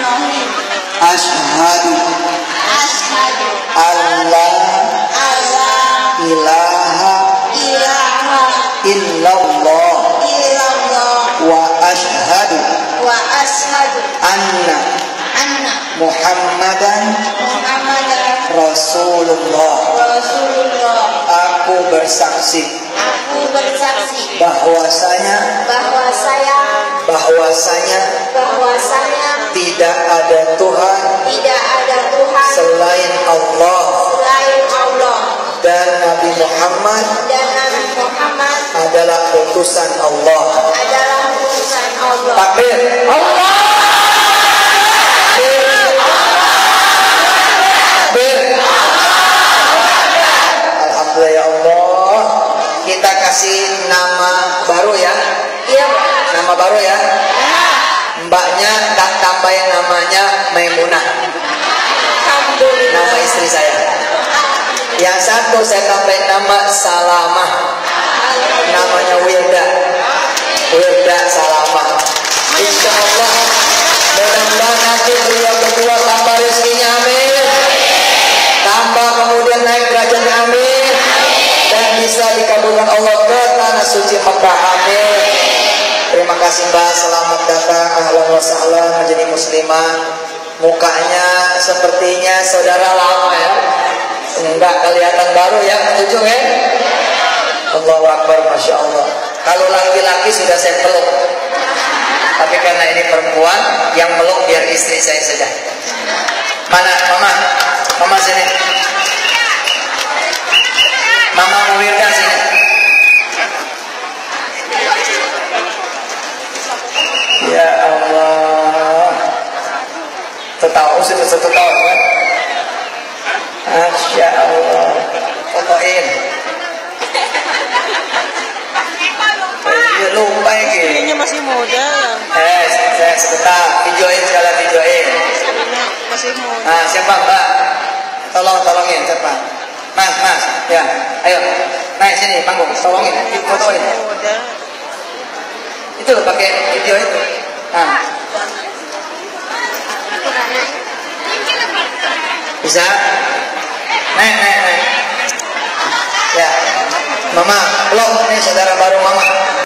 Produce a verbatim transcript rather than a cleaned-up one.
Asyhadu Asyhadu alla alla ilaha ilaha illallah illallah wa asyhadu wa asyhadu anna anna Muhammadan Muhammadan Rasulullah. Rasulullah. Aku bersaksi Aku bersaksi bahwasanya bahwa saya bahwasanya bahwasanya tidak ada Tuhan tidak ada Tuhan selain Allah selain Allah dan Nabi Muhammad dan Nabi Muhammad adalah utusan Allah. adalah utusan Allah. Takbir. Allah. Alhamdulillah ya Allah. Kita kasih nama baru ya. Iya. Nama baru ya. Mbaknya tak tambahin namanya Maimunah. Alhamdulillah. Nama istri saya. Yang satu saya tambahin nama Salamah. Namanya Wilda. Wilda Salamah. Insya Allah mudah-mudahan nanti beliau berdua tambah rezekinya, amin. Tambah kemudian naik derajatnya, amin. Dan bisa dikabulkan Allah ke tanah suci Mekah, amin. Terima kasih Mbak, selamat datang, ahlan wa sahlan menjadi muslimah. Mukanya sepertinya saudara lama ya. Enggak kelihatan baru ya, setuju ya? Allahu Akbar, Masya Allah. Kalau laki-laki sudah saya peluk, tapi karena ini perempuan, yang meluk biar istri saya saja. Mana mama? Mama sini. Mama Wirda sini. Ya Allah. Tahu sudah satu tahun kan? Masya Allah. Fotoin. Eh, lupa ini. Ini masih muda. Eh, saya sebentar. Videoin segala videoin. Masih muda. Nah, siapa Mbak? Tolong, tolongin siapa? Mas, mas, ya. Ayo, naik sini panggung. Tolongin, fotoin. Muda. Itu loh pakai video itu. Nah. Bisa? Naik, naik, naik. Ya. Mama, peluk. Ini saudara baru Mama.